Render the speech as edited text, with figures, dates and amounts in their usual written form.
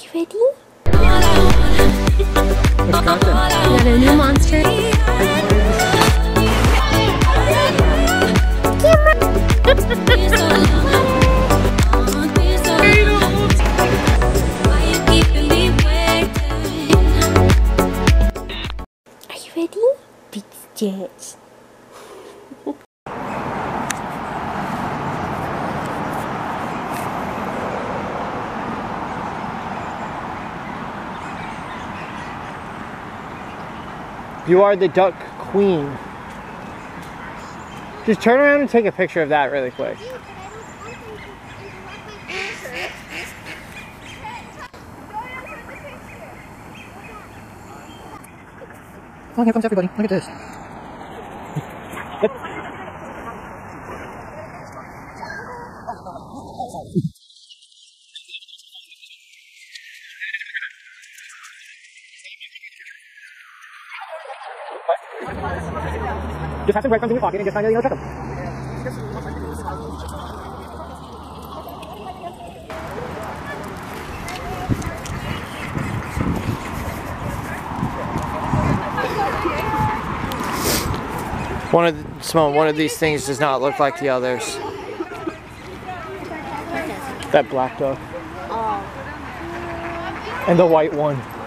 ready? We got a new monster. Are you ready? Big stretch. You are the duck queen. Just turn around and take a picture of that really quick. Oh, here comes everybody. Look at this. Just have some breadcrumbs in your pocket and just kind of, check them. One of these things does not look like the others. That black duck. And the white one.